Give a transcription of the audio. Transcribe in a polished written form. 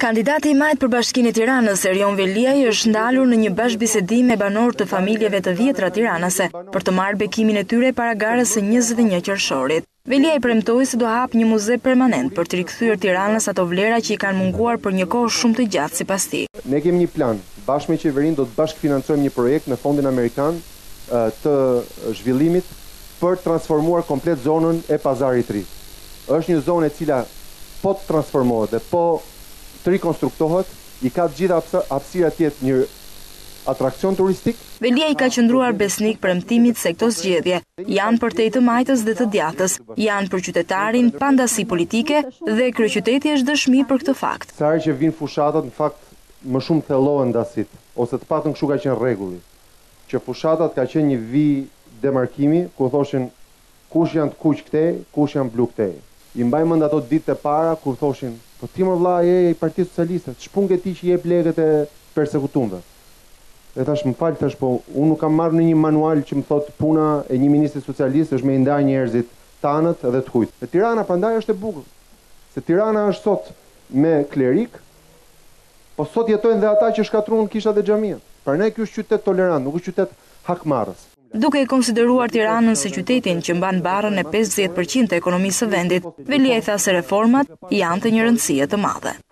Kandidati i majt për Bashkinë e Tiranës, Erion Veliaj, është ndalur në një bashkëbisedim me banorë të familjeve të vjetra tiranase për të marrë bekimin e tyre para garës së 21 qershorit. Veliaj premtoi se do hap një muze permanent për të rikthyer Tiranës ato vlera që i kanë munguar për një kohë shumë të gjatë sipas tij. Ne kemi një plan, bashkë me qeverinë do të bashkëfinancojmë një projekt në Fondin Amerikan të zhvillimit për të transformuar komplet zonën e Pazarit të Ri. Është një zonë e cila po të transformohet dhe po të rikonstruktohet, i ka të gjitha hapësirat të jetë një atrakcion turistik. Veliaj ka qëndruar besnik premtimit se këto zgjedhje janë për te të majtës dhe të djatës, janë për qytetarin, pandasi politike dhe kryeqyteti është dëshmi për këtë fakt. Sa herë që vinë fushatat, në fakt më shumë thellohen ndasit, ose të patën kështu ka qenë rregulli, që fushatat ka qenë një vijë demarkimi ku thoshin kush janë të kuq këtej, kush janë blu këtej. I mbaj mend ato ditë e para kur thoshin po ti më vlla je i Partisë Socialiste, ç'punge ti që jep lekët e persekutumve. Dhe thash më fal, thash po unë nuk kam marrë në një manual që më thot puna e një ministri socialist është me i ndaj njerëzit tanët dhe të kujt. E Tirana prandaj është e bukur. Se Tirana është sot me klerik, po sot jetojnë dhe ata që shkatruan kishat e xhamiat. Prandaj ky është qytet tolerant, nuk është qytet hakmarrës. Duke e konsideruar Tiranën si qytetin që mban barrën e 50% të ekonomisë së vendit, Veliaj tha se reformat janë të një rëndësie të madhe.